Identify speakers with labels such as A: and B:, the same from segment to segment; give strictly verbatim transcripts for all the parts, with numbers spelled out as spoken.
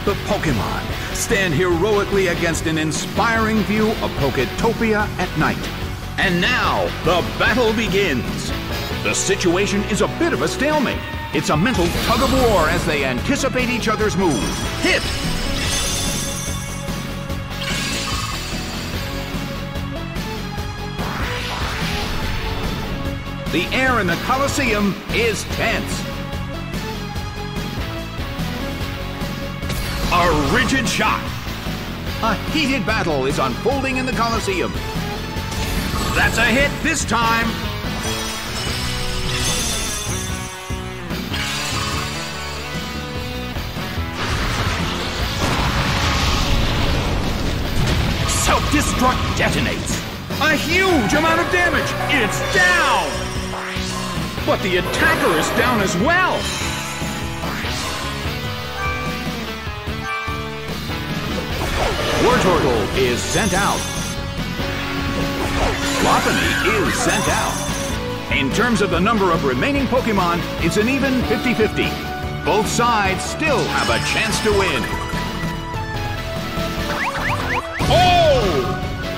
A: the Pokemon stand heroically against an inspiring view of Poketopia at night. And now, the battle begins. The situation is a bit of a stalemate. It's a mental tug-of-war as they anticipate each other's moves. Hit! The air in the Colosseum is tense. A rigid shot. A heated battle is unfolding in the Colosseum. That's a hit this time. Self-destruct detonates. A huge amount of damage. It's down. But the attacker is down as well. Wartortle is sent out. Lopunny is sent out. In terms of the number of remaining Pokemon, it's an even fifty fifty. Both sides still have a chance to win. Oh!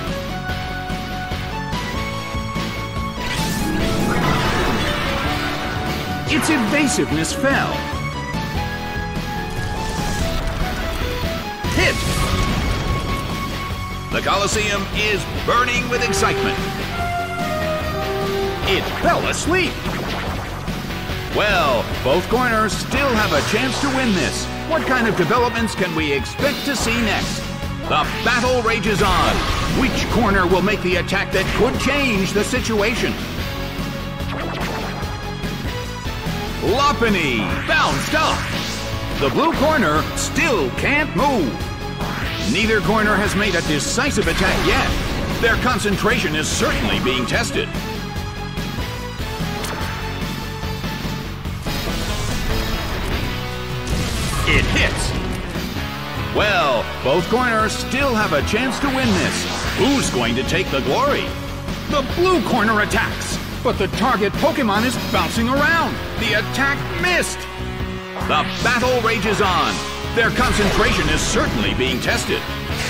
A: Its evasiveness fell. Hit! The Colosseum is burning with excitement. It fell asleep. Well, both corners still have a chance to win this. What kind of developments can we expect to see next? The battle rages on. Which corner will make the attack that could change the situation? Lopunny bounced up. The blue corner still can't move. Neither corner has made a decisive attack yet. Their concentration is certainly being tested. It hits. Well, both corners still have a chance to win this. Who's going to take the glory? The blue corner attacks, but the target Pokemon is bouncing around. The attack missed. The battle rages on. Their concentration is certainly being tested.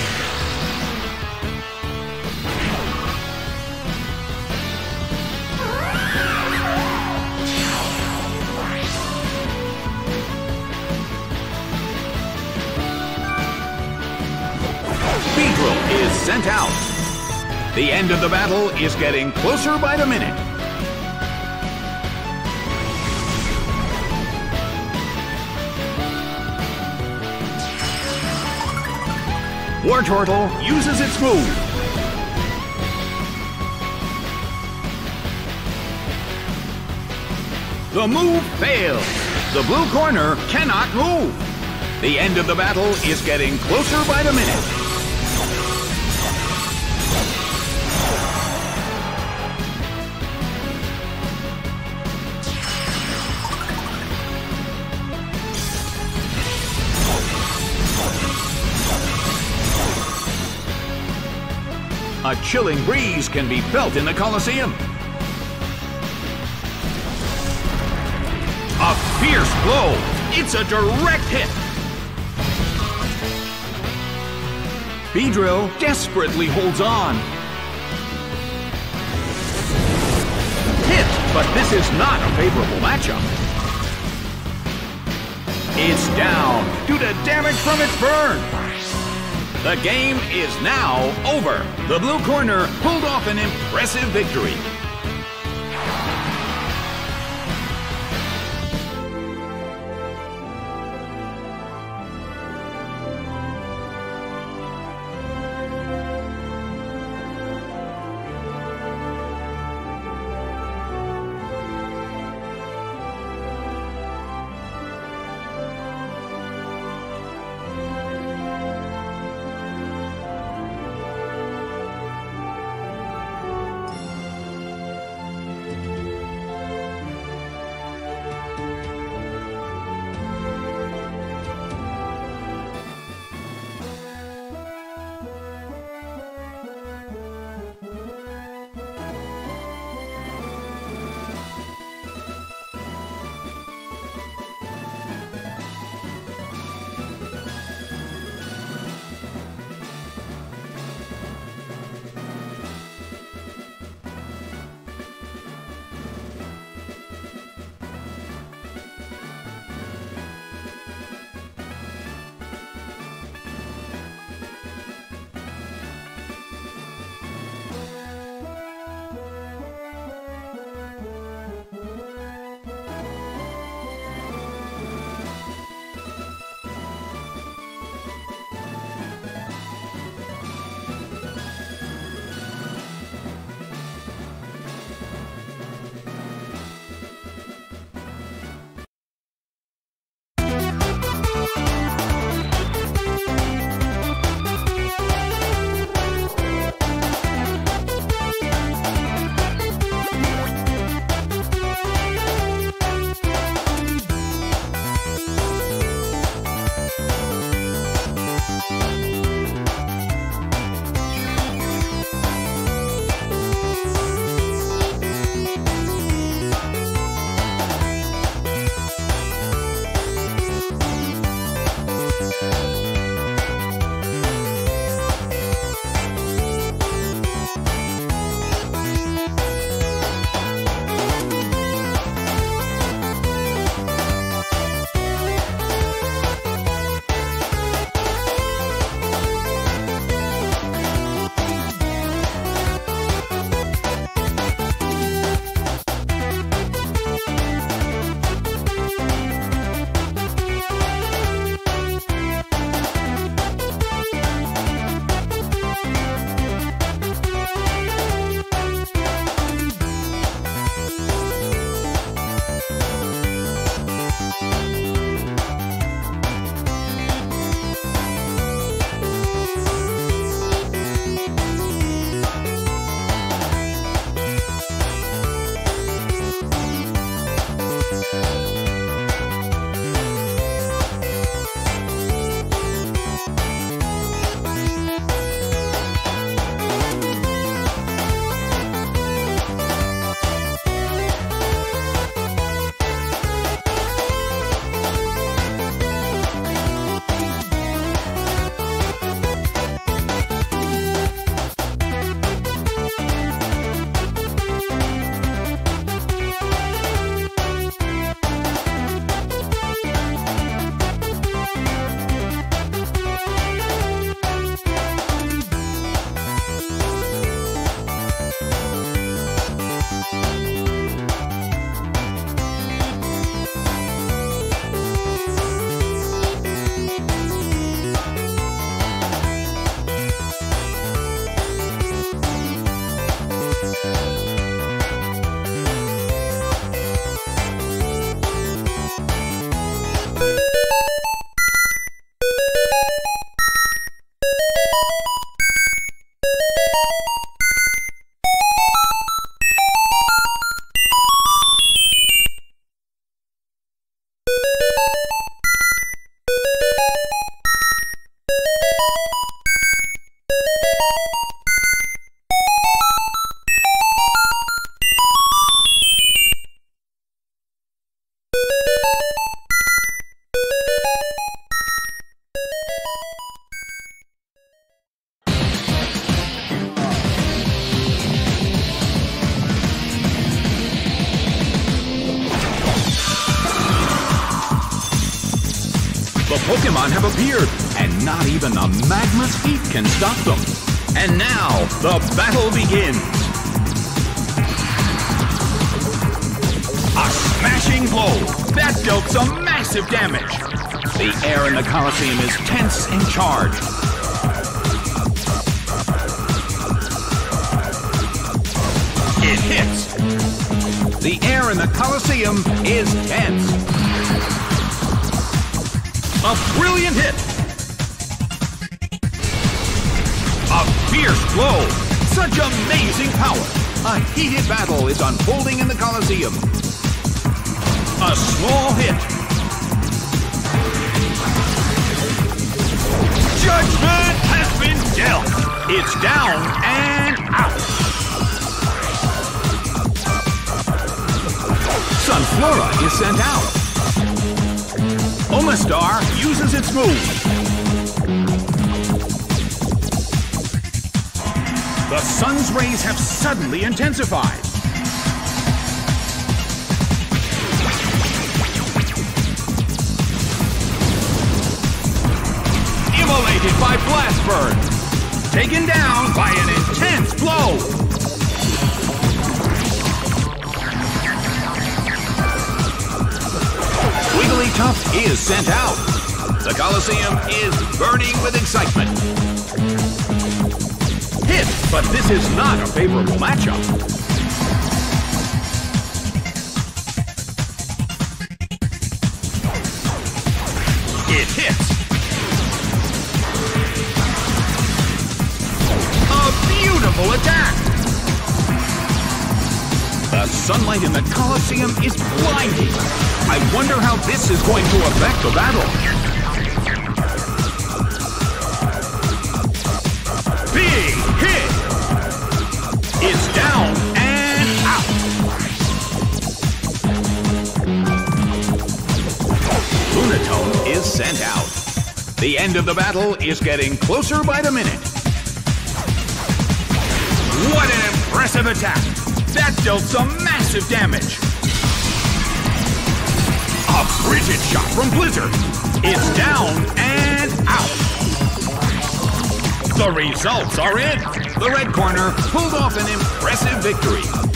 A: Beedrill is sent out. The end of the battle is getting closer by the minute. Wartortle uses its move. The move fails. The blue corner cannot move. The end of the battle is getting closer by the minute. A chilling breeze can be felt in the Colosseum. A fierce blow. It's a direct hit. Beedrill desperately holds on. Hit, but this is not a favorable matchup. It's down due to damage from its burn. The game is now over. The blue corner pulled off an impressive victory. Pokemon have appeared, and not even the magma's heat can stop them. And now, the battle begins. A smashing blow. That dealt some massive damage. The air in the Colosseum is tense and charged. It hits. The air in the Colosseum is tense. A brilliant hit. A fierce blow. Such amazing power. A heated battle is unfolding in the Colosseum. A small hit. Judgment has been dealt. It's down and out. Sunflora is sent out. Omastar uses its move. The sun's rays have suddenly intensified. Immolated by Blast Burn. Taken down by an intense blow. Wigglytuff is sent out. The Colosseum is burning with excitement. Hit, but this is not a favorable matchup. It hits. A beautiful attack. The sunlight in the Colosseum is blinding. I wonder how this is going to affect the battle. Big hit! It's down and out. Lunatone is sent out. The end of the battle is getting closer by the minute. What an impressive attack! That dealt some massive damage. A frigid shot from Blizzard. It's down and out. The results are in. The red corner pulled off an impressive victory.